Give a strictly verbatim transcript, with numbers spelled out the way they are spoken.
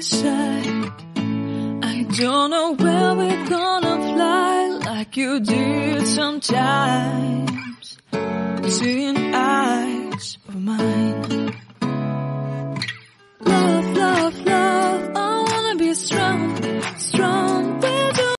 inside. I don't know where we're gonna fly like you did sometimes. Seeing